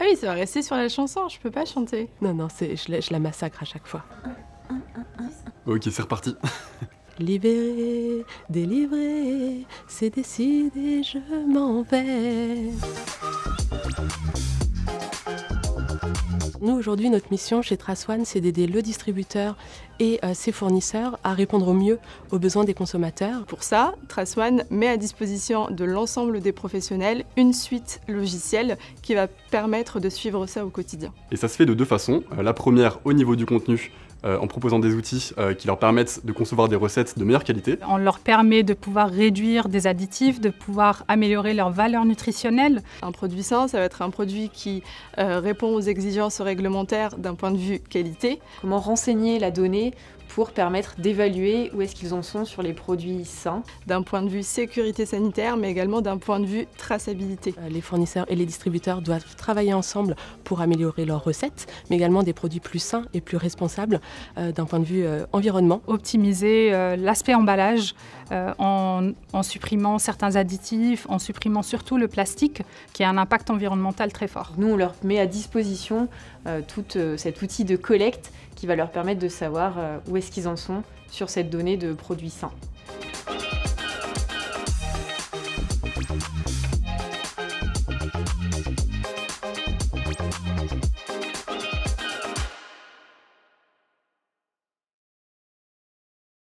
oui, ça va rester sur la chanson, je peux pas chanter. Non, je la massacre à chaque fois. Ok, c'est reparti. Libéré, délivré, c'est décidé, je m'en vais. Nous, aujourd'hui, notre mission chez Trace One, c'est d'aider le distributeur et ses fournisseurs à répondre au mieux aux besoins des consommateurs. Pour ça, Trace One met à disposition de l'ensemble des professionnels une suite logicielle qui va permettre de suivre ça au quotidien. Et ça se fait de deux façons. La première, au niveau du contenu, en proposant des outils qui leur permettent de concevoir des recettes de meilleure qualité. On leur permet de pouvoir réduire des additifs, de pouvoir améliorer leur valeur nutritionnelle. Un produit sain, ça va être un produit qui répond aux exigences réglementaires d'un point de vue qualité. Comment renseigner la donnée pour permettre d'évaluer où est-ce qu'ils en sont sur les produits sains. D'un point de vue sécurité sanitaire, mais également d'un point de vue traçabilité. Les fournisseurs et les distributeurs doivent travailler ensemble pour améliorer leurs recettes, mais également des produits plus sains et plus responsables d'un point de vue environnement. Optimiser l'aspect emballage en supprimant certains additifs, en supprimant surtout le plastique qui a un impact environnemental très fort. Nous, on leur met à disposition tout cet outil de collecte qui va leur permettre de savoir où est-ce qu'ils en sont sur cette donnée de produits sains.